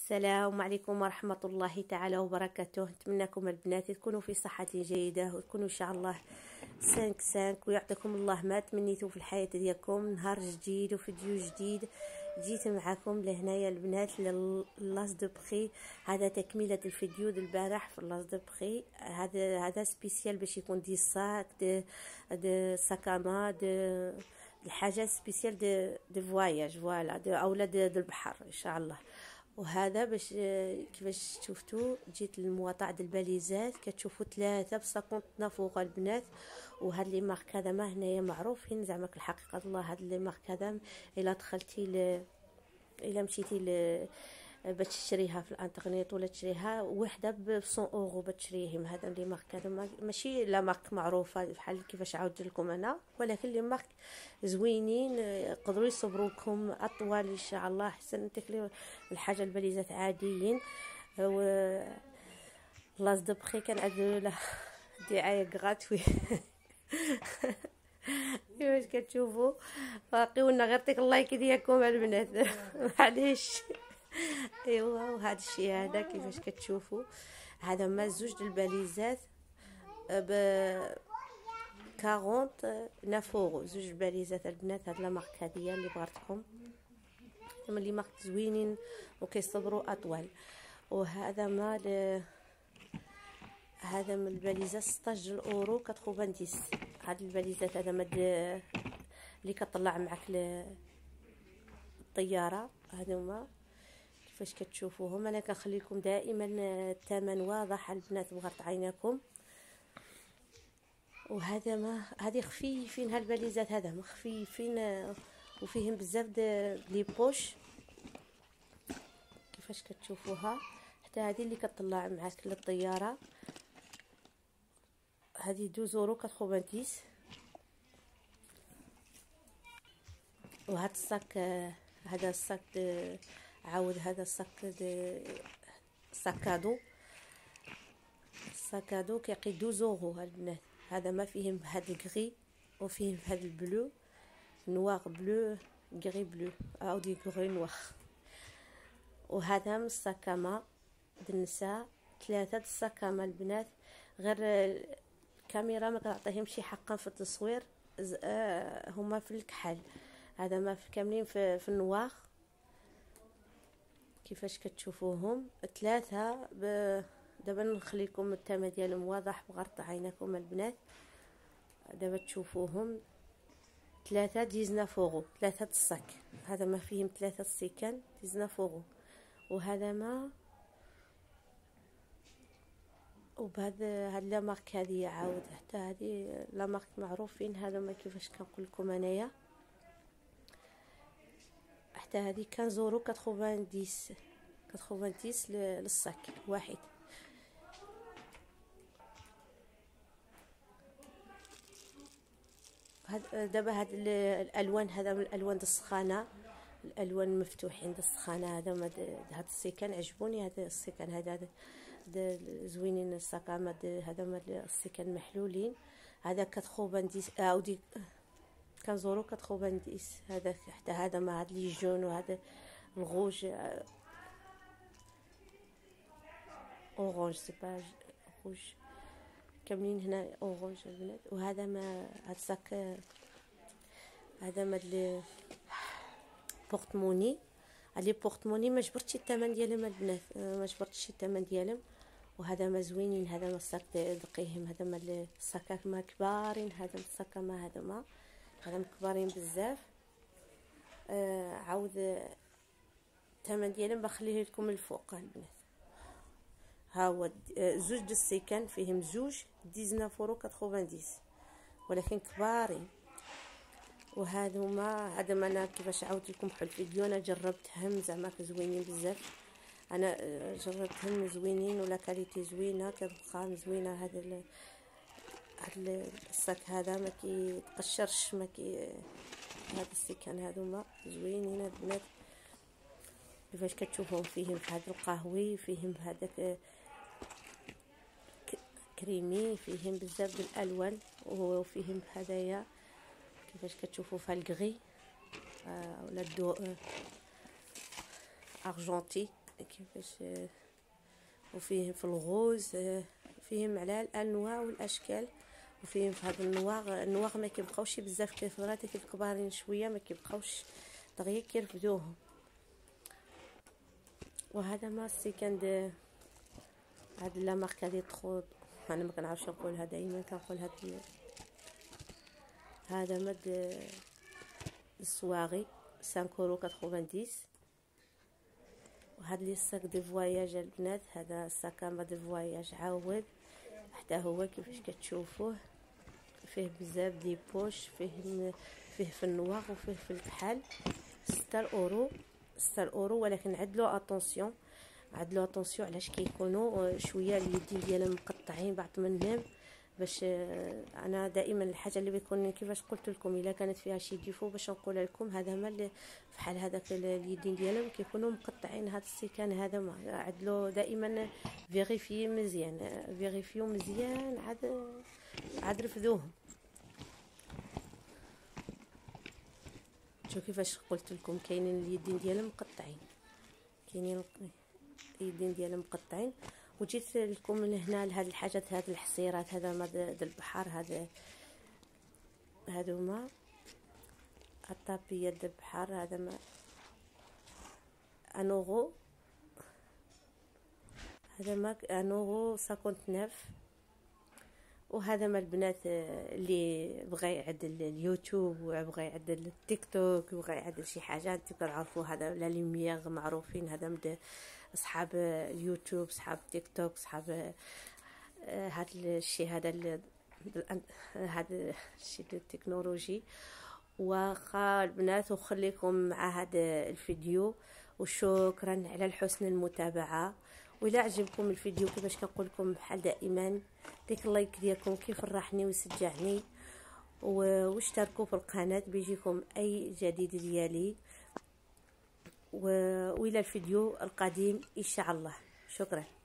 السلام عليكم ورحمة الله تعالى وبركاته. نتمنىكم البنات تكونوا في صحة جيدة وتكونوا إن شاء الله 5 ويعطيكم الله ما تمنيتوا في الحياة ديالكم. نهار جديد وفيديو جديد جيت معكم لهنايا البنات لاس دو بخي. هذا تكملة الفيديو ديال البارح في لاس دو بخي. هذا سبيسيال باش يكون دي ساك دي ساكاما الحاجات سبيسيال دي فواياج فوالا اولا دي البحر ان شاء الله. وهذا باش كيفاش شفتوا جيت للمواطع ديال الباليزات كتشوفوا 3 ب50 نافوغ البنات. وهاد لي مارك هذا ما هنايا معروفين زعما الحقيقه الله. هاد لي مارك هذا الا دخلتي الا مشيتي باش تشريها في الانترنيت ولا تشريها وحده ب 100 اورو بتشريهم. هذا لي مارك هذا ماشي لا مارك معروفه بحال كيفاش عاودت لكم انا، ولكن لي مارك زوينين يقدروا يصبروا لكم اطول ان شاء الله. احسن تكلي الحاجه الباليزات عاديين. و لاس دو بخي كنعدلوا له دعايه غراتوي كيفاش كتشوفوا باقيولنا غير ديك اللايك ديالكم البنات معليش. ايوا وهذا الشيء هذا كيفاش كتشوفوا هذا ما زوج د الباليزات ب 40 نافورو. زوج الباليزات البنات. هاد لا مارك هذه اللي بغرتكم هما لي مارك زوينين وكيصبروا اطول. وهذا مال هذا من الباليزات 16 اورو 90. هاد الباليزات هذا مد اللي كطلع معك الطياره. هذوما كيفاش كتشوفوهم. انا كنخلي لكم دائما الثمن واضح البنات بغرت عيناكم. وهذا ما هذه خفيفين هالباليزات هذا مخفيفين وفيهم بزاف لي بوش كيفاش كتشوفوها. حتى هذه اللي كتطلع معك للطياره هذه 12 اورو 90. وهذا الصاك هذا الصاك عاود هذا الصاك ساكادو كيعطي 12 اورو البنات. هذا ما فيهم هذا الكغي وفيهم هذا البلو نوار بلو غري بلو او دي غري نوار. وهذا من الساكامه د النساء 3 د الساكامه البنات. غير الكاميرا ما كتعطيهمش حقا في التصوير. هما في الكحل. هذا ما في كاملين في النوار كيفاش كتشوفوهم 3 دابا نخلي لكم الثمن ديالهم واضح بغرض عيناكم البنات. دابا تشوفوهم 3 19 اورو 3 الصاك. هذا ما فيهم 3 السيكان 19 اورو. وهذا ما وبهذا هاد لا مارك هذه عاود حتى هذه لا مارك معروفين. هذا ما كيفاش كنقول لكم انايا حتى هذه 15 اورو 90 للصاك واحد. دابا هاد الالوان هذا من الالوان د السخانه الالوان المفتوحين د السخانه. هذا هاد السيكان عجبوني. هذا السيكان هذا زوينين الساكامه هذا مال السيكان محلولين. هذا 90 او دي 15 اورو 90. هذا حتى هذا مع هاد لي جون وهذا الغوج اورانج سي با روج كاملين هنا اورانج البنات. وهذا ما هاد الصاك هذا مال بورتموني. لي بورتموني ما جبرتش الثمن ديالهم البنات ما جبرتش الثمن ديالهم. وهذا ما زوينين. هذا ما الصاك دقيهم. هذا مال الصاكات ما كبارين. هذا الصاك ما هذا كبارين بزاف. عاود الثمن ديالهم بخليه لكم الفوق البنات. ها هو زوج د السيكان فيهم زوج 19 اورو 90 ولكن كبارين. وهذوما هذا ما انا كيفاش عاودت لكم بحال الفيديو. انا جربتهم زعما زوينين بزاف. انا جربتهم زوينين ولا كاليتي زوينه كتبقى زوينه. هذا الصاك هذا ما كيتقشرش هذا السيكان هذوما زوينين البنات. كيفاش كتشوفوهم فيهم هذا القهوي فيهم هذاك كريمي فيهم بزاف د الالوان. وفيهم هدايا كيفاش كتشوفوا فيها الكغي ولا الدو ارجونتي كيفاش. وفيه في الغوز، فيهم على الانواع والاشكال. وفيهم في هذا النواغ ما كيبقاوش بزاف كثرات، كيف كبارين شويه ما كيبقاوش دغيا كيرفدوهم. وهذا ما السيكاند هاد لا مارك هادي تخوض، انا ما كنعرفش نقولها، دائما كنقول هذا مد الصواغي 5 € 90. وهاد لي ساك دي فواياج البنات، هذا الساكامه دي فواياج عاود حتى هو كيفاش كتشوفوه، فيه بزاف دي بوش، فيه في النواغ وفيه في الكحل. 6 €. ولكن عدلوا اتونسيون علاش كيكونوا شويه اليدين ديالهم مقطعين بعض منهم، باش انا دائما الحاجه اللي بيكون كيفاش قلت لكم الا كانت فيها شي ديفو باش نقول لكم، هذا ما فحال هذاك اليدين ديالهم كيكونوا مقطعين. هذا السيكان هذا ما عدلو دائما، فيريفيو مزيان عاد رفدوهم. شوفوا كيفاش قلت لكم كاينين اليدين ديالهم مقطعين، وجيت لكم لهنا لهاد الحاجات، هاد الحصيرات، هذا ما د البحر، هادوما الطابيه د البحر، هذا ما 1 €، هذا ما 1,59 €. وهذا ما البنات اللي بغى يعدل اليوتيوب وبغى يعدل التيك توك وبغى يعدل شي حاجه، انتم كنعرفوا هذا لا ليميير معروفين، هذا من اصحاب اليوتيوب، اصحاب تيك توك، اصحاب هذا الشيء، هذا الشيء التكنولوجي. واخا البنات، وخليكم مع هذا الفيديو، وشكرا على حسن المتابعه. وإلا عجبكم الفيديو كيفاش كنقول لكم بحال دائما، ديك اللايك ديالكم كيفرحني ويشجعني، واشتركوا في القناه بيجيكم اي جديد ديالي، والى الفيديو القادم ان شاء الله. شكرا.